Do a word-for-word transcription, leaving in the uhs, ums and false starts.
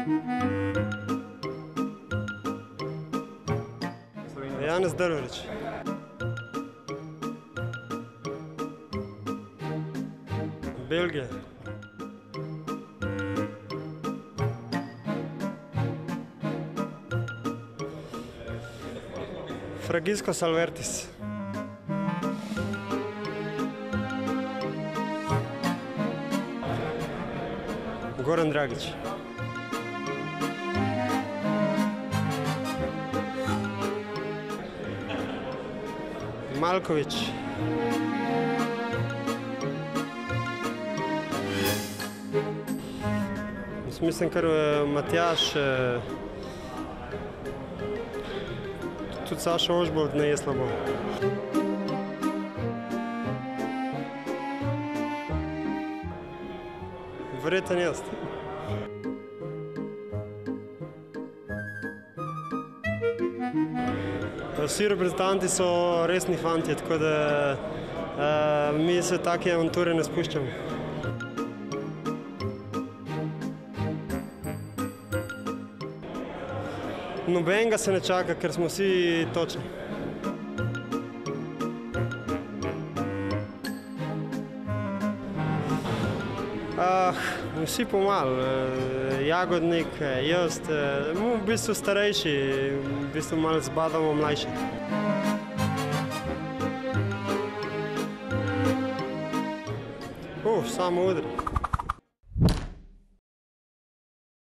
Janez Drvarič. Belgija. Fragiskos Alvertis. Goran Dragić. Malković. Mislim, ker Matjaž, tudi Saša Ožbolt ne je slabo. Verjetno jaz. Vsi reprezentanti so resni fantje, tako da mi se take avanture ne spuščamo. Nobenega se ne čaka, ker smo vsi točni. Vsi pomalo. Jagodnik, jaz, v bistvu starejši, v bistvu malo zbadamo mlajši. Uf, samo udri.